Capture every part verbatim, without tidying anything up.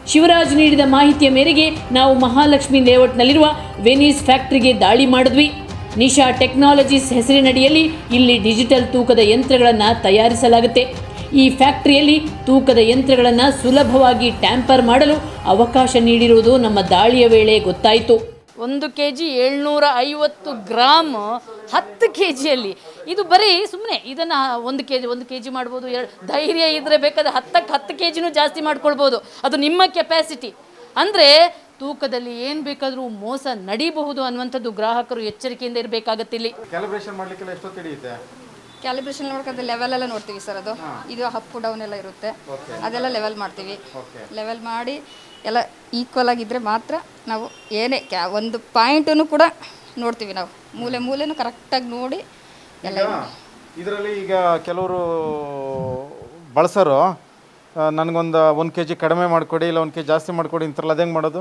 ಶಿವರಾಜ್ ನೀಡಿದ ಮಾಹಿತಿಯ ಮೇರೆಗೆ ನಾವು ಮಹಾಲಕ್ಷ್ಮಿ ಲೇಔಟ್ನಲ್ಲಿರುವ ವೆನಿಸ್ ಫ್ಯಾಕ್ಟರಿಗೆ ದಾಳಿ ಮಾಡಿದ್ವಿ. ನಿಶಾ ಟೆಕ್ನಾಲಜೀಸ್ ಹೆಸರಿನಡಿಯಲ್ಲಿ ಇಲ್ಲಿ ಡಿಜಿಟಲ್ ತೂಕದ ಯಂತ್ರಗಳನ್ನು ತಯಾರಿಸಲಾಗುತ್ತೆ. ಈ ಫ್ಯಾಕ್ಟರಿಯಲ್ಲಿ ತೂಕದ ಯಂತ್ರಗಳನ್ನು ಸುಲಭವಾಗಿ ಟ್ಯಾಂಪರ್ ಮಾಡಲು ಅವಕಾಶ ನೀಡಿರುವುದು ನಮ್ಮ ದಾಳಿಯ ವೇಳೆ ಗೊತ್ತಾಯಿತು. ಒಂದು ಕೆ ಜಿ ಏಳ್ನೂರ ಐವತ್ತು ಗ್ರಾಮ್ ಹತ್ತು ಕೆ ಜಿಯಲ್ಲಿ ಇದು ಬರೀ ಸುಮ್ಮನೆ ಇದನ್ನು ಒಂದು ಕೆ ಜಿ ಒಂದು ಕೆ ಜಿ ಮಾಡ್ಬೋದು. ಎರಡು ಧೈರ್ಯ ಇದ್ದರೆ ಬೇಕಾದ್ರೆ ಹತ್ತಕ್ಕೆ ಹತ್ತು ಕೆ ಜಿನೂ ಜಾಸ್ತಿ ಮಾಡ್ಕೊಳ್ಬೋದು. ಅದು ನಿಮ್ಮ ಕೆಪಾಸಿಟಿ. ಅಂದರೆ ತೂಕದಲ್ಲಿ ಏನು ಬೇಕಾದರೂ ಮೋಸ ನಡೀಬಹುದು ಅನ್ನುವಂಥದ್ದು ಗ್ರಾಹಕರು ಎಚ್ಚರಿಕೆಯಿಂದ ಇರಬೇಕಾಗತ್ತೆ. ಇಲ್ಲಿ ಕ್ಯಾಲಿಬ್ರೇಷನ್ ಮಾಡಲಿಕ್ಕೆಲ್ಲ ಎಷ್ಟು ಹಿಡಿಯುತ್ತೆ? ಕ್ಯಾಲಿಬ್ರೇಷನ್ ನೋಡ್ಕೊಂಡ್ರೆ ಲೆವೆಲ್ ಎಲ್ಲ ನೋಡ್ತೀವಿ ಸರ್. ಅದು ಇದು ಅಪ್ ಡೌನ್ ಎಲ್ಲ ಇರುತ್ತೆ, ಅದೆಲ್ಲ ಲೆವೆಲ್ ಮಾಡ್ತೀವಿ. ಲೆವೆಲ್ ಮಾಡಿ ಎಲ್ಲ ಈಕ್ವಲ್ ಆಗಿದ್ದರೆ ಮಾತ್ರ ನಾವು ಏನೇ ಕ್ಯಾ ಒಂದು ಪಾಯಿಂಟನ್ನು ಕೂಡ ನೋಡ್ತೀವಿ. ನಾವು ಮೂಲೆ ಮೂಲೆನೂ ಕರೆಕ್ಟಾಗಿ ನೋಡಿ ಎಲ್ಲ. ಇದರಲ್ಲಿ ಈಗ ಕೆಲವರು ಬಳಸೋರು ನನಗೊಂದು ಒಂದು ಕೆ ಜಿ ಕಡಿಮೆ ಮಾಡಿಕೊಡಿ, ಇಲ್ಲ ಒಂದು ಕೆ ಜಿ ಜಾಸ್ತಿ ಮಾಡಿಕೊಡಿ ಇಂಥರಲ್ಲ, ಅದು ಹೆಂಗೆ ಮಾಡೋದು?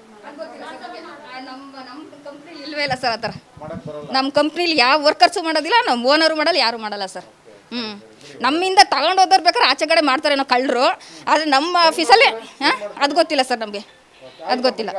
ನಮ್ಮ ನಮ್ಮ ಕಂಪ್ನಿ ಇಲ್ವೇ ಇಲ್ಲ ಸರ್ ಆ ಥರ. ನಮ್ಮ ಕಂಪ್ನಿಲಿ ಯಾವ ವರ್ಕರ್ಸು ಮಾಡೋದಿಲ್ಲ, ನಮ್ಮ ಓನರು ಮಾಡಲ್ಲ, ಯಾರು ಮಾಡಲ್ಲ ಸರ್. ಹ್ಞೂ ನಮ್ಮಿಂದ ತಗೊಂಡು ಹೋದವ್ರು ಬೇಕಾದ್ರೆ ಆಚೆ ಕಡೆ ಮಾಡ್ತಾರೆ ಏನೋ ಕಳ್ಳರು. ಆದರೆ ನಮ್ಮ ಆಫೀಸಲ್ಲಿ ಹಾಂ ಅದು ಗೊತ್ತಿಲ್ಲ ಸರ್, ನಮಗೆ ಅದು ಗೊತ್ತಿಲ್ಲ.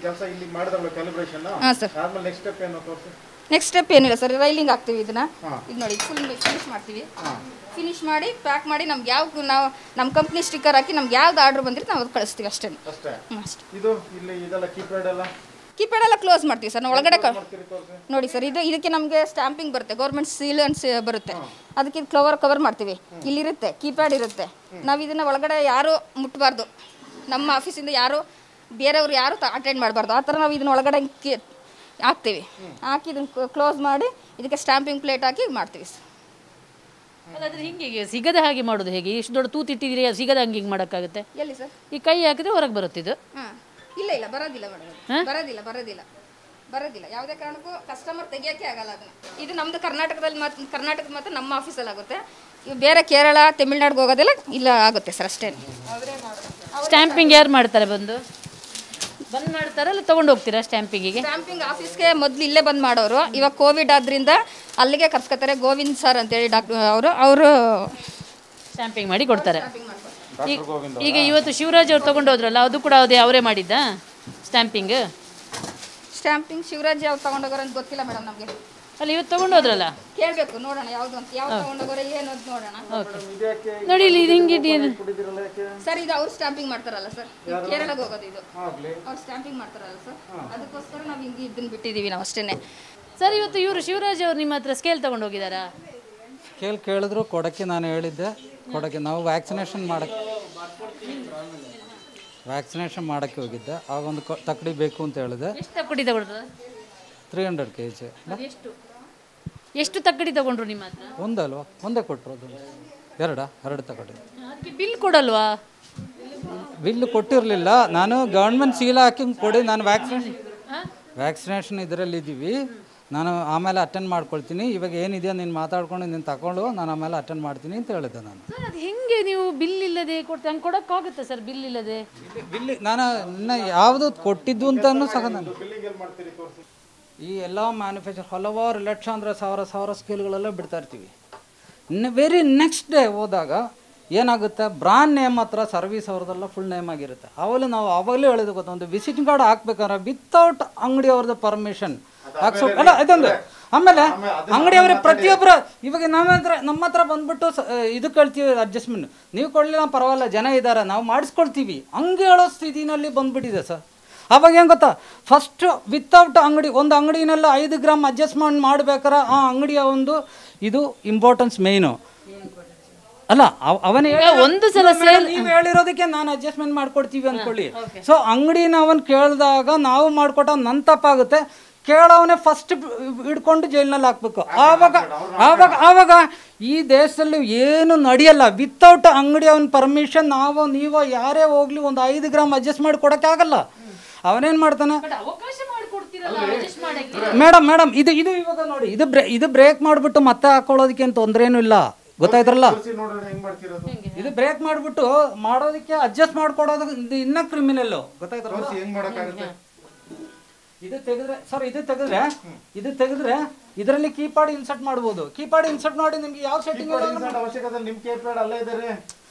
ಹಾಂ ಸರ್. ನೆಕ್ಸ್ಟ್ ಸ್ಟೆಪ್ ಏನಿಲ್ಲ ಸರ್, ರೈಲಿಂಗ್ ಹಾಕ್ತೀವಿ ಇದನ್ನು. ಇದು ನೋಡಿ ಫುಲ್ ಫಿನಿಶ್ ಮಾಡ್ತೀವಿ. ಫಿನಿಶ್ ಮಾಡಿ ಪ್ಯಾಕ್ ಮಾಡಿ ನಮ್ಗೆ ಯಾವ ನಾವು ನಮ್ಮ ಕಂಪ್ನಿ ಸ್ಟಿಕ್ಕರ್ ಹಾಕಿ ನಮ್ಗೆ ಯಾವ್ದು ಆರ್ಡ್ರ್ ಬಂದಿರುತ್ತೆ ನಾವು ಅದು ಕಳಿಸ್ತೀವಿ ಅಷ್ಟೇ. ಹ್ಞೂ ಅಷ್ಟೇ. ಕೀಪ್ಯಾಡ್ ಎಲ್ಲ ಕ್ಲೋಸ್ ಮಾಡ್ತೀವಿ ಸರ್. ನಾವು ಒಳಗಡೆ ನೋಡಿ ಸರ್, ಇದು ಇದಕ್ಕೆ ನಮಗೆ ಸ್ಟ್ಯಾಂಪಿಂಗ್ ಬರುತ್ತೆ, ಗೌರ್ಮೆಂಟ್ ಸೀಲ್ ಅಂಡ್ ಬರುತ್ತೆ. ಅದಕ್ಕೆ ಇದು ಕವರ್ ಕವರ್ ಮಾಡ್ತೀವಿ. ಇಲ್ಲಿರುತ್ತೆ ಕೀಪ್ಯಾಡ್ ಇರುತ್ತೆ. ನಾವು ಇದನ್ನು ಒಳಗಡೆ ಯಾರೂ ಮುಟ್ಟಬಾರ್ದು, ನಮ್ಮ ಆಫೀಸಿಂದ ಯಾರು ಬೇರೆಯವರು ಯಾರು ಅಟೆಂಡ್ ಮಾಡಬಾರ್ದು. ಆ ಥರ ನಾವು ಇದನ್ನ ಒಳಗಡೆ ಹಾಕ್ತೀವಿ. ಹಾಕಿ ಇದನ್ನು ಕ್ಲೋಸ್ ಮಾಡಿ ಇದಕ್ಕೆ ಸ್ಟ್ಯಾಂಪಿಂಗ್ ಪ್ಲೇಟ್ ಹಾಕಿ ಮಾಡ್ತೀವಿ ಸರ್. ಅದಾದ್ರೆ ಹಿಂಗೆ ಸಿಗದ ಹಾಗೆ ಮಾಡೋದು ಹೇಗೆ? ಇಷ್ಟು ದೊಡ್ಡ ತೂತು ಇಟ್ಟಿದ್ದೀರಿ, ಸಿಗದ ಹಂಗೆ ಹಿಂಗೆ ಮಾಡೋಕ್ಕಾಗುತ್ತೆ? ಎಲ್ಲಿ ಸರ್? ಈ ಕೈ ಹಾಕಿದ್ರೆ ಹೊರಗೆ ಬರುತ್ತಿದ್ದು. ಹಾಂ ಇಲ್ಲ ಇಲ್ಲ ಬರೋದಿಲ್ಲ ಮೇಡಮ್, ಬರೋದಿಲ್ಲ ಬರೋದಿಲ್ಲ ಬರೋದಿಲ್ಲ ಯಾವುದೇ ಕಾರಣಕ್ಕೂ ಕಸ್ಟಮರ್ ತೆಗಿಯೋಕ್ಕೆ ಆಗಲ್ಲ ಅದನ್ನು. ಇದು ನಮ್ಮದು ಕರ್ನಾಟಕದಲ್ಲಿ ಮಾತ್ರ, ಕರ್ನಾಟಕದ ಮಾತ್ರ ನಮ್ಮ ಆಫೀಸಲ್ಲಿ ಆಗುತ್ತೆ. ಇವು ಬೇರೆ ಕೇರಳ ತಮಿಳ್ನಾಡಿಗೆ ಹೋಗೋದೆಲ್ಲ ಇಲ್ಲ ಆಗುತ್ತೆ ಸರ್ ಅಷ್ಟೇ. ಸ್ಟ್ಯಾಂಪಿಂಗ್ ಯಾರು ಮಾಡ್ತಾರೆ? ಬಂದು ಬಂದ್ ಮಾಡ್ತಾರೆ ಅಲ್ಲ ತೊಗೊಂಡು ಹೋಗ್ತೀರಾ ಸ್ಟ್ಯಾಂಪಿಂಗಿಗೆ? ಸ್ಟ್ಯಾಂಪಿಂಗ್ ಆಫೀಸ್ಗೆ ಮೊದಲು ಇಲ್ಲೇ ಬಂದು ಮಾಡೋರು, ಇವಾಗ ಕೋವಿಡ್ ಆದ್ರಿಂದ ಅಲ್ಲಿಗೆ ಕರ್ಸ್ಕೊತಾರೆ. ಗೋವಿಂದ್ ಸರ್ ಅಂತೇಳಿ ಡಾಕ್ಟರ್ ಅವರು ಅವರು ಸ್ಟ್ಯಾಂಪಿಂಗ್ ಮಾಡಿ ಕೊಡ್ತಾರೆ. ಈಗ ಇವತ್ತು ಶಿವರಾಜ್ ಅವ್ರು ತೊಗೊಂಡು ಹೋದ್ರಲ್ಲ, ಅದು ಕೂಡ ಅದೇ ಅವರೇ ಮಾಡಿದ್ದ ಸ್ಟ್ಯಾಂಪಿಂಗ್? ಸ್ಟ್ಯಾಂಪಿಂಗ್ ಶಿವರಾಜ್ ಅವ್ರು ತೊಗೊಂಡೋಗೋರು ಅಂತ ಗೊತ್ತಿಲ್ಲ ಮೇಡಮ್ ನಮಗೆ. ಅಲ್ಲ ಇವತ್ತು ತೊಗೊಂಡು ಹೋದ್ರಲ್ಲ, ಕೇಳಬೇಕು ನೋಡೋಣ ಯಾವುದು ಅಂತ. ಯಾವ್ದು ತೊಗೊಂಡೋಗೋರು ಏನು ಅಂತ ನೋಡೋಣ. ನೋಡಿ ಇಲ್ಲಿ ಇದು ಹಿಂಗೆ ಸರ್, ಇದು ಅವ್ರು ಸ್ಟ್ಯಾಂಪಿಂಗ್ ಮಾಡ್ತಾರಲ್ಲ ಸರ್, ಕೇರಳಗೆ ಹೋಗೋದು ಇದು. ಅವ್ರು ಸ್ಟ್ಯಾಂಪಿಂಗ್ ಮಾಡ್ತಾರಲ್ಲ ಸರ್, ಅದಕ್ಕೋಸ್ಕರ ನಾವು ಹಿಂಗೆ ಇದನ್ನ ಬಿಟ್ಟಿದ್ದೀವಿ ನಾವು ಅಷ್ಟೇ. ಸರ್ ಇವತ್ತು ಇವರು ಶಿವರಾಜ್ ಅವ್ರು ನಿಮ್ಮ ಹತ್ರ ಸ್ಕೇಲ್ ತೊಗೊಂಡು ಹೋಗಿದ್ದಾರಾ? ಸ್ಕೇಲ್ ಕೇಳಿದ್ರು ಕೊಡೋಕ್ಕೆ ನಾನು ಹೇಳಿದ್ದೆ, ಕೊಡೋಕ್ಕೆ ನಾವು ವ್ಯಾಕ್ಸಿನೇಷನ್ ಮಾಡೋಕ್ಕೆ ವ್ಯಾಕ್ಸಿನೇಷನ್ ಮಾಡೋಕ್ಕೆ ಹೋಗಿದ್ದೆ. ಆಗ ಒಂದು ತಕ್ಕಡಿ ಬೇಕು ಅಂತ ಹೇಳಿದೆ. ಎಷ್ಟು ತಕ್ಕಡಿ ತಗೊಂಡ್ರು? Three hundred K G. ಎಷ್ಟು ಎಷ್ಟು ತಕ್ಕಡಿ ತಗೊಂಡ್ರು ನಿಮ್ಮ ಹತ್ರ? ಒಂದಲ್ವಾ? ಒಂದೇ ಕೊಟ್ಟರು. ಅದು ಎರಡಾ? ಎರಡು ತಕ್ಕಡಿ. ಅದಕ್ಕೆ ಬಿಲ್ ಕೊಡಲ್ವಾ? ಬಿಲ್ ಕೊಟ್ಟಿರಲಿಲ್ಲ. ನಾನು ಗೌರ್ಮೆಂಟ್ ಸೀಲ್ ಹಾಕಿ ಕೊಡಿ, ನಾನು ವ್ಯಾಕ್ಸಿನೇಷನ್ ವ್ಯಾಕ್ಸಿನೇಷನ್ ಇದರಲ್ಲಿ ಇದ್ದೀವಿ, ನಾನು ಆಮೇಲೆ ಅಟೆಂಡ್ ಮಾಡ್ಕೊಳ್ತೀನಿ, ಇವಾಗ ಏನಿದೆಯೋ ನೀನು ಮಾತಾಡ್ಕೊಂಡು ನೀನು ತಗೊಂಡು ನಾನು ಆಮೇಲೆ ಅಟೆಂಡ್ ಮಾಡ್ತೀನಿ ಅಂತ ಹೇಳಿದ್ದೆ ನಾನು. ಸರ್ ಅದು ಹೆಂಗೆ ನೀವು ಬಿಲ್ ಇಲ್ಲದೆ ಕೊಡ್ತೀವಿ? ಹಂಗೆ ಕೊಡೋಕ್ಕಾಗುತ್ತೆ ಸರ್ ಬಿಲ್ ಇಲ್ಲದೆ? ಬಿಲ್ ನಾನು ಇನ್ನು ಯಾವುದು ಕೊಟ್ಟಿದ್ದು ಅಂತಲೂ ಸಹ ನಾನು ಈ ಎಲ್ಲ ಮ್ಯಾನುಫ್ಯಾಕ್ಚರ್ ಹಲವಾರು ಲಕ್ಷ ಅಂದರೆ ಸಾವಿರ ಸಾವಿರ ಸ್ಕೇಲ್ಗಳೆಲ್ಲ ಬಿಡ್ತಾ ಇರ್ತೀವಿ. ಇನ್ನು ವೆರಿ ನೆಕ್ಸ್ಟ್ ಡೇ ಹೋದಾಗ ಏನಾಗುತ್ತೆ, ಬ್ರಾಂಡ್ ನೇಮ್ ಹತ್ರ ಸರ್ವಿಸ್ ಅವ್ರದ್ದೆಲ್ಲ ಫುಲ್ ನೇಮ್ ಆಗಿರುತ್ತೆ. ಅವಾಗಲೂ ನಾವು ಅವಾಗಲೇ ಹೇಳಿದ ಗೊತ್ತಾ, ಒಂದು ವಿಸಿಟಿಂಗ್ ಕಾರ್ಡ್ ಹಾಕ್ಬೇಕಾದ್ರೆ ವಿತೌಟ್ ಅಂಗಡಿ ಅವ್ರದ್ದು ಪರ್ಮಿಷನ್ ಹಾಕ್ಸೋ ಅಲ್ಲ ಇದೊಂದು. ಆಮೇಲೆ ಅಂಗಡಿಯವ್ರಿಗೆ ಪ್ರತಿಯೊಬ್ಬರು ಇವಾಗ ನಮ್ಮ ಹತ್ರ ನಮ್ಮ ಹತ್ರ ಬಂದ್ಬಿಟ್ಟು ಇದು ಕೇಳ್ತೀವಿ ಅಡ್ಜಸ್ಟ್ಮೆಂಟ್, ನೀವು ಕೊಡಲಿಲ್ಲ ಪರವಾಗಿಲ್ಲ, ಜನ ಇದ್ದಾರೆ ನಾವು ಮಾಡಿಸ್ಕೊಳ್ತೀವಿ, ಹಂಗೆ ಹೇಳೋ ಸ್ಥಿತಿನಲ್ಲಿ ಬಂದ್ಬಿಟ್ಟಿದೆ ಸರ್. ಅವಾಗ ಏನು ಗೊತ್ತಾ, ಫಸ್ಟು ವಿತೌಟ್ ಅಂಗಡಿ ಒಂದು ಅಂಗಡಿನೆಲ್ಲ ಐದು ಗ್ರಾಮ್ ಅಡ್ಜಸ್ಟ್ಮೆಂಟ್ ಮಾಡ್ಬೇಕಾರೆ ಆ ಅಂಗಡಿಯ ಒಂದು ಇದು ಇಂಪಾರ್ಟೆನ್ಸ್ ಮೇಯ್ನು ಅಲ್ಲ. ಅವನೇ ಒಂದು ಸಲ ನೀವು ಹೇಳಿರೋದಕ್ಕೆ ನಾನು ಅಡ್ಜಸ್ಟ್ಮೆಂಟ್ ಮಾಡ್ಕೊಡ್ತೀವಿ ಅಂದ್ಕೊಳ್ಳಿ. ಸೊ ಅಂಗಡಿನ ಅವನು ಕೇಳಿದಾಗ ನಾವು ಮಾಡಿಕೊಟ್ಟ ನನ್ನ ತಪ್ಪಾಗುತ್ತೆ, ಕೇಳವನೇ ಫಸ್ಟ್ ಹಿಡ್ಕೊಂಡು ಜೈಲಿನಲ್ಲಿ ಹಾಕ್ಬೇಕು. ಆವಾಗ ಆವಾಗ ಆವಾಗ ಈ ದೇಶದಲ್ಲಿ ಏನು ನಡೆಯಲ್ಲ. ವಿತೌಟ್ ಅಂಗಡಿ ಅವನ ಪರ್ಮಿಷನ್ ನಾವು ನೀವು ಯಾರೇ ಹೋಗ್ಲಿ ಒಂದು ಐದು ಗ್ರಾಮ್ ಅಡ್ಜಸ್ಟ್ ಮಾಡಿ ಕೊಡೋಕ್ಕಾಗಲ್ಲ. ಅವನೇನು ಮಾಡ್ತಾನೆ, ಮೇಡಮ್ ಮೇಡಮ್ ಇದು ಇದು ಇವಾಗ ನೋಡಿ, ಇದು ಬ್ರೇ ಇದು ಬ್ರೇಕ್ ಮಾಡಿಬಿಟ್ಟು ಮತ್ತೆ ಹಾಕೊಳ್ಳೋದಕ್ಕೆ ಏನು ತೊಂದರೆ ಏನೂ ಇಲ್ಲ, ಗೊತ್ತಾಯ್ತ್ರಲ್ಲ. ಇದು ಬ್ರೇಕ್ ಮಾಡಿಬಿಟ್ಟು ಮಾಡೋದಕ್ಕೆ ಅಡ್ಜಸ್ಟ್ ಮಾಡ್ಕೊಡೋದು ಇದು ಇನ್ನೂ ಕ್ರಿಮಿನಲ್ಲು, ಗೊತ್ತಾಯ್ತಲ್ಲ. ಇದು ತೆಗೆದ್ರೆ ಸರ್, ಇದು ತೆಗೆದ್ರೆ ಇದು ತೆಗೆದ್ರೆ ಇದರಲ್ಲಿ ಕೀಪ್ಯಾಡ್ ಇನ್ಸರ್ಟ್ ಮಾಡ್ಬೋದು. ಕೀಪ್ಯಾಡ್ ಇನ್ಸರ್ಟ್ ಮಾಡಿ ನಿಮ್ಗೆ ಯಾವ ಸೆಟ್ಟಿಂಗ್ ಅವಶ್ಯಕತೆ ನಿಮ್ಮ ಕೀಪ್ಯಾಡ್ ಅಲ್ಲೇ ಇದೆ.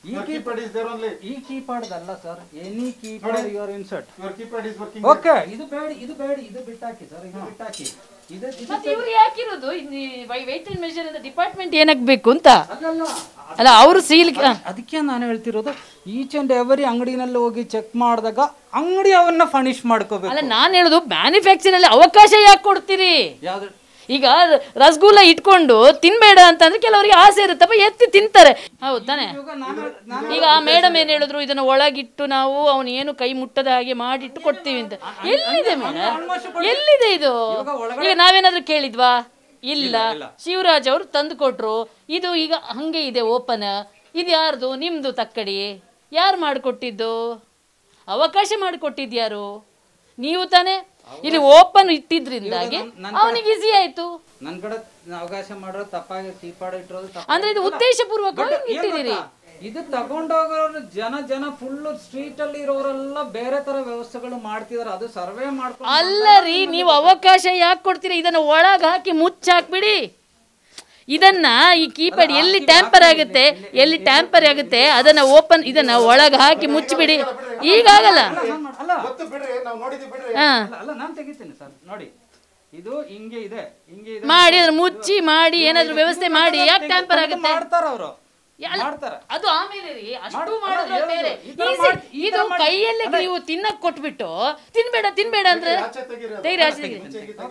ಈ Your keypad is there only. ಈ ಕೀಪ್ಯಾಡ್ ಅಲ್ಲ ಸರ್, any keypad you are insert. Your keypad is working. Okay, ಇದು ಬೇಡ, ಇದು ಬೇಡ, ಇದು ಬಿಟ್ಟಾಕಿ ಸರ್, ಇದು ಬಿಟ್ಟಾಕಿ. ಇದು ಮತ್ತೆ ಇವ್ರು ಯಾಕಿರೋದು ವೆಯ್ಟ್ ಅಂಡ್ ಮೆಷರ್ ಅಂತ ಡಿಪಾರ್ಟ್ಮೆಂಟ್ ಏನಕ್ಕೆ ಬೇಕು ಅಂತ ಅಲ್ಲಲ್ಲ, ಅಲ್ಲ ಅವರು ಸೀಲ್. ಅದಕ್ಕೆ ನಾನು ಹೇಳ್ತಿರೋದು, ಈಚ್ ಅಂಡ್ ಎವರಿ ಅಂಗಡಿನಲ್ಲಿ ಹೋಗಿ ಚೆಕ್ ಮಾಡಿದಾಗ ಅಂಗಡಿ ಅವನ್ನ ಫರ್ನಿಶ್ ಮಾಡ್ಕೋಬೇಕು. ಅಲ್ಲ ನಾನು ಹೇಳುದು ಮ್ಯಾನುಫ್ಯಾಕ್ಚರ್ ಅಲ್ಲಿ ಅವಕಾಶ ಯಾಕೆ ಕೊಡ್ತೀರಿ? ಯಾವ್ದು ಈಗ ರಸಗುಲ್ಲ ಇಟ್ಕೊಂಡು ತಿನ್ಬೇಡ ಅಂತಂದ್ರೆ ಕೆಲವರಿಗೆ ಆಸೆ ಇರುತ್ತಪ್ಪ, ಎತ್ತಿ ತಿಂತಾರೆ, ಹೌದು ತಾನೆ? ಈಗ ಆ ಮೇಡಮ್ ಏನ್ ಹೇಳಿದ್ರು, ಇದನ್ನ ಒಳಗಿಟ್ಟು ನಾವು ಅವನು ಏನು ಕೈ ಮುಟ್ಟದ ಹಾಗೆ ಮಾಡಿಟ್ಟು ಕೊಡ್ತೀವಿ ಅಂತ. ಎಲ್ಲಿದೆ ಮೇಡಮ್, ಎಲ್ಲಿದೆ ಇದು? ಈಗ ನಾವೇನಾದ್ರೂ ಕೇಳಿದ್ವಾ? ಇಲ್ಲ. ಶಿವರಾಜ್ ಅವರು ತಂದು ಕೊಟ್ರು, ಇದು ಈಗ ಹಂಗೆ ಇದೆ ಓಪನ್. ಇದು ಯಾರ್ದು? ನಿಮ್ದು ತಕ್ಕಡಿ. ಯಾರು ಮಾಡಿಕೊಟ್ಟಿದ್ದು? ಅವಕಾಶ ಮಾಡಿಕೊಟ್ಟಿದ್ಯಾರು? ನೀವು ತಾನೇ. ಇಲ್ಲಿ ಓಪನ್ ಇಟ್ಟಿದ್ರಿಂದಾಗಿ ಅವನಿಗೆ ಈಸಿ ಆಯ್ತು. ನನ್ನ ಕಡೆ ಅವಕಾಶ ಮಾಡೋದು ತಪ್ಪಾಗಿ ಕೀಪಾಡ್ ಇಟ್ಟಿರೋದು ಅಂದ್ರೆ ಇದು ಉದ್ದೇಶ ಪೂರ್ವಕವಾಗಿ ಇಟ್ಟಿದ್ದೀರಿ. ಇದು ತಗೊಂಡೋಗೋರು ಜನ ಜನ ಫುಲ್ ಸ್ಟ್ರೀಟ್ ಅಲ್ಲಿ ಇರೋರೆಲ್ಲ ಬೇರೆ ತರ ವ್ಯವಸ್ಥೆಗಳು ಮಾಡ್ತಿದಾರೆ. ಅದು ಸರ್ವೆ ಮಾಡ್ಕೊಂಡು ಅಲ್ಲ ರೀ, ನೀವು ಅವಕಾಶ ಯಾಕೆ ಕೊಡ್ತೀರಿ? ಇದನ್ನ ಒಳಗೆ ಹಾಕಿ ಮುಚ್ಚಾಕ್ಬಿಡಿ. ಇದನ್ನ ಈ ಕೀಪ್ಯಾಡ್ ಎಲ್ಲಿ ಟ್ಯಾಂಪರ್ ಆಗುತ್ತೆ, ಎಲ್ಲಿ ಟ್ಯಾಂಪರ್ ಆಗುತ್ತೆ ಅದನ್ನ ಓಪನ್, ಇದನ್ನ ಒಳಗೆ ಹಾಕಿ ಮುಚ್ಚಿಬಿಡಿ. ಈಗಾಗಲ್ಲ. ಗೊತ್ತು ಬಿಡ್ರಿ, ನಾವು ನೋಡಿದ್ವಿ ಬಿಡ್ರಿ. ಹಾ ಅಲ್ಲ, ನಾನು ತೆಗಿತೀನಿ ಸರ್. ನೋಡಿ, ಇದು ಹಿಂಗೆ ಇದೆ, ಹಿಂಗೆ ಇದೆ ಮಾಡಿ ಅದ್ರ ಮುಚ್ಚಿ ಮಾಡಿ ಏನಾದ್ರು ವ್ಯವಸ್ಥೆ ಮಾಡಿ. ಯಾಕೆ ಟ್ಯಾಂಪರ್ ಆಗುತ್ತೆ? ಮಾಡ್ತಾರ ಅವರು, ಮಾಡ್ತಾರ. ಅದು ಆಮೇಲೆ ರೀ, ಅಷ್ಟು ಮಾಡಿದ್ರೆ ಬೇರೆ. ಇದು ಕೈಯಲ್ಲೇ ನೀವು ತಿನ್ನಕ್ ಕೊಟ್ಬಿಟ್ಟು ತಿನ್ಬೇಡ ತಿನ್ಬೇಡ ಅಂದ್ರೆ ತೆಗಿರಿ, ಆಚೆ ತೆಗಿರಿ.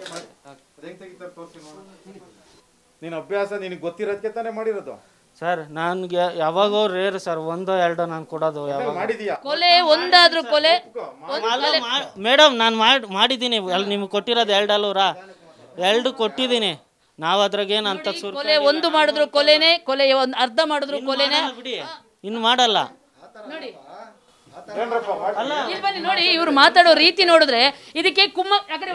ನೀನು ಅಭ್ಯಾಸ ನಿನಗೆ ಗೊತ್ತಿರೋದಕ್ಕೆ ತಾನೇ ಮಾಡಿರೋದು ಸರ್. ನನಗೆ ಯಾವಾಗೋ ರೇರ್ ಸರ್, ಒಂದೋ ಎರಡೋ ನಾನು ಕೊಡೋದು. ಯಾವಾಗ ಮಾಡಿದೀಯಾ? ಕೊಲೆ ಒಂದಾದ್ರೂ ಕೊಲೆ ಮೇಡಮ್ ನಾನು ಮಾಡಿ ಮಾಡಿದ್ದೀನಿ. ಅಲ್ಲಿ ನಿಮ್ಗೆ ಕೊಟ್ಟಿರೋದು ಎರಡು ಅಲ್ಲೂರಾ, ಎರಡು ಕೊಟ್ಟಿದ್ದೀನಿ. ನಾವು ಅದ್ರಾಗೇನು ಅಂತ ಸುರ್ ಕೊಲೆ ಒಂದು ಮಾಡಿದ್ರು ಕೊಲೆನೆ, ಕೊಲೆ ಒಂದು ಅರ್ಧ ಮಾಡಿದ್ರು ಕೊಲೆನೆ. ಬಿಡಿ, ಇನ್ನು ಮಾಡಲ್ಲ ನೋಡಿ ಇಲ್ಲಿ ಬನ್ನಿ ನೋಡಿ, ಇವ್ರು ಮಾತಾಡೋ ರೀತಿ ನೋಡಿದ್ರೆ ಇದಕ್ಕೆ ಕುಮ್ಮ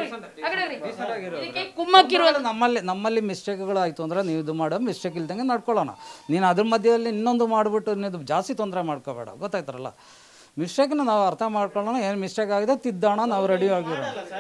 ಇದಕ್ಕೆ ಕುಮ್ಮಕ್ಕಿರುವ ನಮ್ಮಲ್ಲಿ ನಮ್ಮಲ್ಲಿ ಮಿಸ್ಟೇಕ್ಗಳು ಆಯ್ತು ಅಂದ್ರೆ ನೀವು ಇದು ಮಾಡೋ ಮಿಸ್ಟೇಕ್ ಇಲ್ದಂಗೆ ನಡ್ಕೊಳ್ಳೋಣ. ನೀನು ಅದ್ರ ಮಧ್ಯದಲ್ಲಿ ಇನ್ನೊಂದು ಮಾಡಿಬಿಟ್ಟು ನೀವು ಜಾಸ್ತಿ ತೊಂದರೆ ಮಾಡ್ಕೋಬೇಡ, ಗೊತ್ತಾಯ್ತಾರಲ್ಲ. ಮಿಸ್ಟೇಕ್ನ ನಾವು ಅರ್ಥ ಮಾಡ್ಕೊಳ್ಳೋಣ, ಏನು ಮಿಸ್ಟೇಕ್ ಆಗಿದೆ ತಿದ್ದೋಣ, ನಾವು ರೆಡಿ ಆಗಿರೋಣ.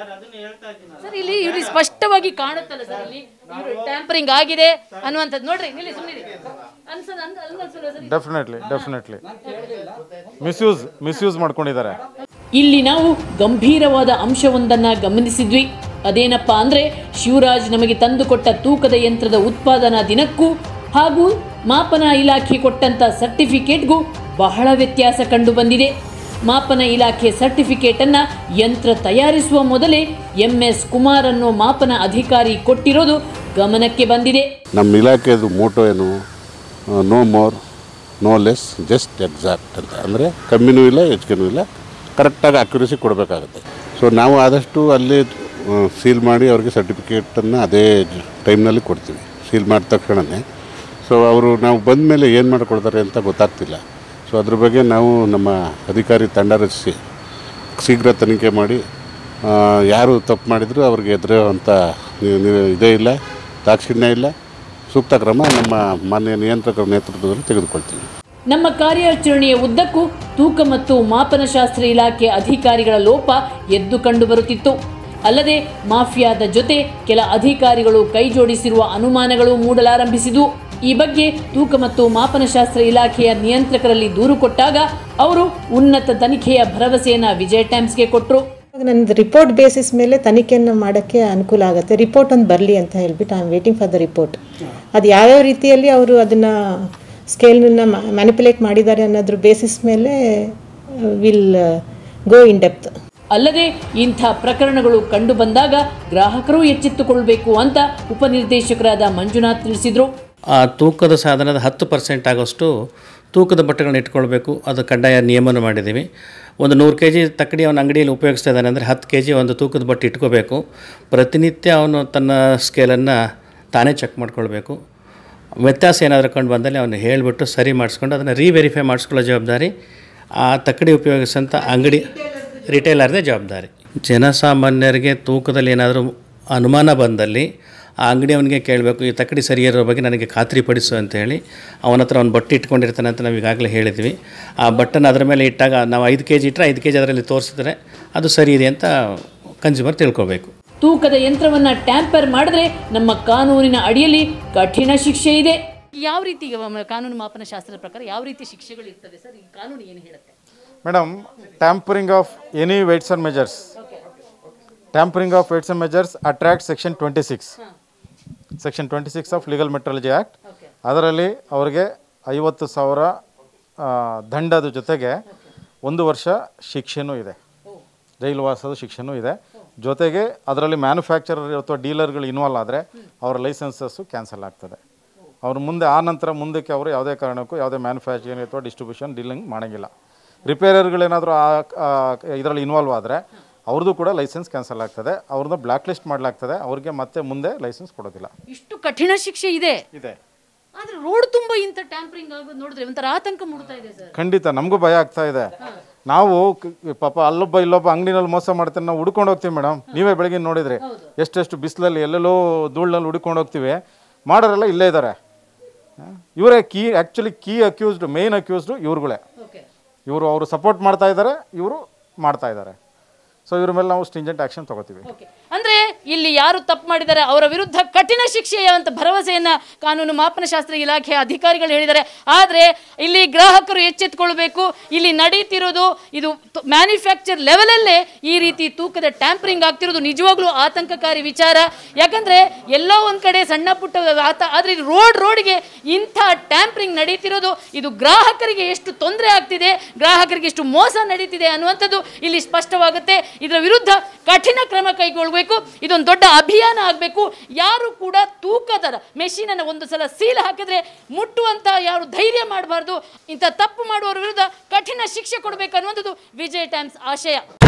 ಸರ್ ಇಲ್ಲಿ ಇಲ್ಲಿ ಸ್ಪಷ್ಟವಾಗಿ ಕಾಣುತ್ತಲ್ಲ ಸರ್, ಇಲ್ಲಿ ಟ್ಯಾಂಪರಿಂಗ್ ಆಗಿದೆ ಅನ್ನುವಂಥದ್ದು. ನೋಡ್ರಿ ಇಲ್ಲಿ ಸುಮ್ಮನೆ ಅನ್ಸದ ಅನ್ಸಲ್ಲ sir. Definitely definitely misuse misuse ಮಾಡ್ಕೊಂಡಿದ್ದಾರೆ. ಇಲ್ಲಿ ನಾವು ಗಂಭೀರವಾದ ಅಂಶವೊಂದನ್ನ ಗಮನಿಸಿದ್ವಿ. ಅದೇನಪ್ಪ ಅಂದ್ರೆ, ಶಿವರಾಜ್ ನಮಗೆ ತಂದುಕೊಟ್ಟ ತೂಕದ ಯಂತ್ರದ ಉತ್ಪಾದನಾ ದಿನಕ್ಕೂ ಹಾಗೂ ಮಾಪನ ಇಲಾಖೆ ಕೊಟ್ಟಂತ ಸರ್ಟಿಫಿಕೇಟ್ಗೂ ಬಹಳ ವ್ಯತ್ಯಾಸ ಕಂಡು ಬಂದಿದೆ. ಮಾಪನ ಇಲಾಖೆ ಸರ್ಟಿಫಿಕೇಟ್ ಅನ್ನ ಯಂತ್ರ ತಯಾರಿಸುವ ಮೊದಲೇ ಎಂ ಎಸ್ ಕುಮಾರ್ ಅನ್ನೋ ಮಾಪನ ಅಧಿಕಾರಿ ಕೊಟ್ಟಿರೋದು ಗಮನಕ್ಕೆ ಬಂದಿದೆ. ನಮ್ಮ ಇಲಾಖೆದು ಮೋಟೋ ಏನು, no more no less just exact ಅಂತ. ಅಂದರೆ ಕಮ್ಮಿನೂ ಇಲ್ಲ ಹೆಚ್ಚಿಗೆನೂ ಇಲ್ಲ, ಕರೆಕ್ಟಾಗಿ ಅಕ್ಯುರಸಿ ಕೊಡಬೇಕಾಗುತ್ತೆ. ಸೊ ನಾವು ಆದಷ್ಟು ಅಲ್ಲೇ ಸೀಲ್ ಮಾಡಿ ಅವ್ರಿಗೆ ಸರ್ಟಿಫಿಕೇಟನ್ನು ಅದೇ ಟೈಮ್ನಲ್ಲಿ ಕೊಡ್ತೀವಿ, ಸೀಲ್ ಮಾಡಿದ ತಕ್ಷಣವೇ. ಸೊ ಅವರು ನಾವು ಬಂದ ಮೇಲೆ ಏನು ಮಾಡಿಕೊಡ್ತಾರೆ ಅಂತ ಗೊತ್ತಾಗ್ತಿಲ್ಲ. ಸೊ ಅದ್ರ ಬಗ್ಗೆ ನಾವು ನಮ್ಮ ಅಧಿಕಾರಿ ತಂಡ ರಚಿಸಿ ಶೀಘ್ರ ತನಿಖೆ ಮಾಡಿ ಯಾರು ತಪ್ಪು ಮಾಡಿದರೂ ಅವ್ರಿಗೆ ಎದುರುವಂಥ ಇದೇ ಇಲ್ಲ, ದಾಕ್ಷಿಣ್ಯ ಇಲ್ಲ, ಸೂಕ್ತ ಕ್ರಮ ನಮ್ಮ ಮಾನ್ಯ ನಿಯಂತ್ರಕರ ನೇತೃತ್ವದಲ್ಲಿ ತೆಗೆದುಕೊಳ್ತೀವಿ. ನಮ್ಮ ಕಾರ್ಯಾಚರಣೆಯ ಉದ್ದಕ್ಕೂ ತೂಕ ಮತ್ತು ಮಾಪನಶಾಸ್ತ್ರ ಇಲಾಖೆ ಅಧಿಕಾರಿಗಳ ಲೋಪ ಎದ್ದು ಕಂಡು ಬರುತ್ತಿತ್ತು. ಅಲ್ಲದೆ ಮಾಫಿಯಾದ ಜೊತೆ ಕೆಲ ಅಧಿಕಾರಿಗಳು ಕೈಜೋಡಿಸಿರುವ ಅನುಮಾನಗಳು ಮೂಡಲಾರಂಭಿಸಿದವು. ಈ ಬಗ್ಗೆ ತೂಕ ಮತ್ತು ಮಾಪನಶಾಸ್ತ್ರ ಇಲಾಖೆಯ ನಿಯಂತ್ರಕರಲ್ಲಿ ದೂರು ಕೊಟ್ಟಾಗ ಅವರು ಉನ್ನತ ತನಿಖೆಯ ಭರವಸೆಯನ್ನು ವಿಜಯ್ ಟೈಮ್ಸ್ಗೆ ಕೊಟ್ಟರು. ನನ್ನದು ರಿಪೋರ್ಟ್ ಬೇಸಿಸ್ ಮೇಲೆ ತನಿಖೆಯನ್ನು ಮಾಡೋಕ್ಕೆ ಅನುಕೂಲ ಆಗುತ್ತೆ. ರಿಪೋರ್ಟ್ ಒಂದು ಬರಲಿ ಅಂತ ಹೇಳ್ಬಿಟ್ಟು I am waiting for the report. ಅದು ಯಾವ್ಯಾವ ರೀತಿಯಲ್ಲಿ ಅವರು ಅದನ್ನು ಸ್ಕೇಲ್ನ ಮ್ಯಾನಿಪುಲೇಟ್ ಮಾಡಿದ್ದಾರೆ ಅನ್ನೋದ್ರ ಬೇಸಿಸ್ ಮೇಲೆ ವಿಲ್ ಗೋ ಇನ್ ಡೆಪ್ತ್. ಅಲ್ಲದೆ ಇಂಥ ಪ್ರಕರಣಗಳು ಕಂಡು ಬಂದಾಗ ಗ್ರಾಹಕರು ಎಚ್ಚೆತ್ತುಕೊಳ್ಳಬೇಕು ಅಂತ ಉಪನಿರ್ದೇಶಕರಾದ ಮಂಜುನಾಥ್ ತಿಳಿಸಿದರು. ಆ ತೂಕದ ಸಾಧನದ ಹತ್ತು ಪರ್ಸೆಂಟ್ ಆಗೋಷ್ಟು ತೂಕದ ಬಟ್ಟೆಗಳನ್ನ ಇಟ್ಕೊಳ್ಬೇಕು, ಅದು ಕಡ್ಡಾಯ ನಿಯಮನ ಮಾಡಿದ್ದೀವಿ. ಒಂದು ನೂರು ಕೆ ಜಿ ತಕ್ಕಡಿ ಅವನ ಅಂಗಡಿಯಲ್ಲಿ ಉಪಯೋಗಿಸ್ತಾ ಇದ್ದಾನೆ ಅಂದರೆ ಹತ್ತು ಕೆ ಜಿ ಒಂದು ತೂಕದ ಬಟ್ಟೆ ಇಟ್ಕೋಬೇಕು. ಪ್ರತಿನಿತ್ಯ ಅವನು ತನ್ನ ಸ್ಕೇಲನ್ನು ತಾನೇ ಚೆಕ್ ಮಾಡ್ಕೊಳ್ಬೇಕು. ವ್ಯತ್ಯಾಸ ಏನಾದರೂ ಕಂಡು ಬಂದಲ್ಲಿ ಅವನು ಹೇಳಿಬಿಟ್ಟು ಸರಿ ಮಾಡಿಸ್ಕೊಂಡು ಅದನ್ನು ರೀವೆರಿಫೈ ಮಾಡಿಸ್ಕೊಳ್ಳೋ ಜವಾಬ್ದಾರಿ ಆ ತಕ್ಕಡಿ ಉಪಯೋಗಿಸೋಂಥ ಅಂಗಡಿ ರಿಟೇಲರ್ದೇ ಜವಾಬ್ದಾರಿ. ಜನಸಾಮಾನ್ಯರಿಗೆ ತೂಕದಲ್ಲಿ ಏನಾದರೂ ಅನುಮಾನ ಬಂದಲ್ಲಿ ಆ ಅಂಗಡಿ ಅವನಿಗೆ ಕೇಳಬೇಕು, ಈ ತಕ್ಕಡಿ ಸರಿ ಇರೋ ಬಗ್ಗೆ ನನಗೆ ಖಾತ್ರಿ ಪಡಿಸು ಅಂತೇಳಿ. ಅವನ ಹತ್ರ ಅವ್ನು ಬಟ್ಟೆ ಇಟ್ಕೊಂಡಿರ್ತಾನೆ ಅಂತ ನಾವು ಈಗಾಗಲೇ ಹೇಳಿದ್ವಿ. ಆ ಬಟ್ಟನ್ನು ಅದರ ಮೇಲೆ ಇಟ್ಟಾಗ ನಾವು ಐದು ಕೆ ಜಿ ಇಟ್ಟರೆ ಐದು ಕೆ ಜಿ ಅದರಲ್ಲಿ ತೋರಿಸಿದ್ರೆ ಅದು ಸರಿ ಇದೆ ಅಂತ ಕನ್ಸ್ಯೂಮರ್ ತಿಳ್ಕೊಬೇಕು. ತೂಕದ ಯಂತ್ರವನ್ನು ಟ್ಯಾಂಪರ್ ಮಾಡಿದ್ರೆ ನಮ್ಮ ಕಾನೂನಿನ ಅಡಿಯಲ್ಲಿ ಕಠಿಣ ಶಿಕ್ಷೆ ಇದೆ. ಯಾವ ರೀತಿ ಈಗ ಮ- ಕಾನೂನು ಮಾಪನ ಶಾಸ್ತ್ರದ ಪ್ರಕಾರ ಯಾವ ರೀತಿ ಶಿಕ್ಷೆಗಳು ಇರ್ತದೆ ಸರ್? ಈ ಕಾನೂನು ಏನು ಹೇಳುತ್ತೆ? Madam, tampering of any weights and measures tampering of weights and measures attract section twenty six section twenty six of legal metrology act. ಅದರಲ್ಲಿ ಅವರಿಗೆ ಐವತ್ತು ಸಾವಿರ ಆ, ದಂಡದ ಜೊತೆಗೆ ಒಂದು ವರ್ಷ ಶಿಕ್ಷೆನೂ ಇದೆ, ಜೈಲುವಾಸದ ಶಿಕ್ಷೆನೂ ಇದೆ. ಜೊತೆಗೆ ಅದರಲ್ಲಿ ಮ್ಯಾನುಫ್ಯಾಕ್ಚರರ್ ಅಥವಾ ಡೀಲರ್ಗಳು ಇನ್ವಾಲ್ವ್ ಆದರೆ ಅವರ ಲೈಸೆನ್ಸಸ್ಸು ಕ್ಯಾನ್ಸಲ್ ಆಗ್ತದೆ. ಅವ್ರ ಮುಂದೆ ಆ ನಂತರ ಮುಂದಕ್ಕೆ ಅವರು ಯಾವುದೇ ಕಾರಣಕ್ಕೂ ಯಾವುದೇ ಮ್ಯಾನುಫ್ಯಾಕ್ಚರಿಂಗ್ ಅಥವಾ ಡಿಸ್ಟ್ರಿಬ್ಯೂಷನ್ ಡೀಲಿಂಗ್ ಮಾಡೋಂಗಿಲ್ಲ. ರಿಪೇರರ್ಗಳೇನಾದರೂ ಆ ಇದರಲ್ಲಿ ಇನ್ವಾಲ್ವ್ ಆದರೆ ಅವ್ರದ್ದು ಕೂಡ ಲೈಸೆನ್ಸ್ ಕ್ಯಾನ್ಸಲ್ ಆಗ್ತದೆ, ಅವ್ರದ್ದು ಬ್ಲ್ಯಾಕ್ ಲಿಸ್ಟ್ ಮಾಡಲಾಗ್ತದೆ, ಅವ್ರಿಗೆ ಮತ್ತೆ ಮುಂದೆ ಲೈಸೆನ್ಸ್ ಕೊಡೋದಿಲ್ಲ. ಇಷ್ಟು ಕಠಿಣ ಶಿಕ್ಷೆ ಇದೆ, ಇದೆ. ಆದ್ರೆ ರೋಡ್ ತುಂಬ ಇಂಥ ಟ್ಯಾಂಪರಿಂಗ್ ಆಗೋದು ನೋಡಿದ್ರೆ ಒಂಥರ ಆತಂಕ ಮೂಡ್ತಾ ಇದೆ ಸರ್. ಖಂಡಿತ ನಮಗೂ ಭಯ ಆಗ್ತಾ ಇದೆ. ನಾವು ಕ- ಪಾಪ ಅಲ್ಲೊಬ್ಬ ಇಲ್ಲೊಬ್ಬ ಅಂಗಡಿನಲ್ಲಿ ಮೋಸ ಮಾಡ್ತಾರೆ, ನಾವು ಹುಡ್ಕೊಂಡು ಹೋಗ್ತೀವಿ ಮೇಡಮ್. ನೀವೇ ಬೆಳಗ್ಗೆ ನೋಡಿದ್ರಿ ಎಷ್ಟೆಷ್ಟು ಬಿಸಿಲಲ್ಲಿ ಎಲ್ಲೆಲ್ಲೋ ಧೂಳಿನಲ್ಲಿ ಹುಡ್ಕೊಂಡು ಹೋಗ್ತೀವಿ, ಮಾಡೋರೆಲ್ಲ ಇಲ್ಲೇ ಇದ್ದಾರೆ. ಇವರೇ key actually key accused, main accused ಇವ್ರುಗಳೇ. ಇವರು ಅವರು ಸಪೋರ್ಟ್ ಮಾಡ್ತಾ ಇದ್ದಾರೆ, ಇವರು ಮಾಡ್ತಾ ಇದ್ದಾರೆ. ಸೊ ಇವ್ರ ಮೇಲೆ ನಾವು ಸ್ಟ್ರಿಂಜೆಂಟ್ ಆ್ಯಕ್ಷನ್ ತೊಗೋತೀವಿ. ಅಂದ್ರೆ ಇಲ್ಲಿ ಯಾರು ತಪ್ಪು ಮಾಡಿದ್ದಾರೆ ಅವರ ವಿರುದ್ಧ ಕಠಿಣ ಶಿಕ್ಷೆಯ ಅಂತ ಭರವಸೆಯನ್ನ ಕಾನೂನು ಮಾಪನಶಾಸ್ತ್ರ ಇಲಾಖೆಯ ಅಧಿಕಾರಿಗಳು ಹೇಳಿದ್ದಾರೆ. ಆದರೆ ಇಲ್ಲಿ ಗ್ರಾಹಕರು ಎಚ್ಚೆತ್ತುಕೊಳ್ಬೇಕು. ಇಲ್ಲಿ ನಡೀತಿರೋದು ಇದು ಮ್ಯಾನುಫ್ಯಾಕ್ಚರ್ ಲೆವೆಲಲ್ಲೇ ಈ ರೀತಿ ತೂಕದ ಟ್ಯಾಂಪರಿಂಗ್ ಆಗ್ತಿರೋದು ನಿಜವಾಗ್ಲೂ ಆತಂಕಕಾರಿ ವಿಚಾರ. ಯಾಕಂದ್ರೆ ಎಲ್ಲೋ ಒಂದ್ ಕಡೆ ಸಣ್ಣ ಪುಟ್ಟ ಆತ, ಆದ್ರೆ ರೋಡ್ ರೋಡ್ಗೆ ಇಂಥ ಟ್ಯಾಂಪರಿಂಗ್ ನಡೀತಿರೋದು ಇದು ಗ್ರಾಹಕರಿಗೆ ಎಷ್ಟು ತೊಂದರೆ ಆಗ್ತಿದೆ, ಗ್ರಾಹಕರಿಗೆ ಎಷ್ಟು ಮೋಸ ನಡೀತಿದೆ ಅನ್ನುವಂಥದ್ದು ಇಲ್ಲಿ ಸ್ಪಷ್ಟವಾಗುತ್ತೆ. ಇದರ ವಿರುದ್ಧ ಕಠಿಣ ಕ್ರಮ ಕೈಗೊಳ್ಳಬೇಕು. ಇದೊಂದು ದೊಡ್ಡ ಅಭಿಯಾನ ಆಗಬೇಕು. ಯಾರು ಕೂಡ ತೂಕದ ಮೆಷಿನ್ ಅನ್ನು ಒಂದು ಸಲ ಸೀಲ್ ಹಾಕಿದ್ರೆ ಮುಟ್ಟುವಂತ ಯಾರು ಧೈರ್ಯ ಮಾಡಬಾರ್ದು. ಇಂಥ ತಪ್ಪು ಮಾಡುವವರ ವಿರುದ್ಧ ಕಠಿಣ ಶಿಕ್ಷೆ ಕೊಡಬೇಕು ಅನ್ನುವಂಥದ್ದು ವಿಜಯ್ ಟೈಮ್ಸ್ ಆಶಯ.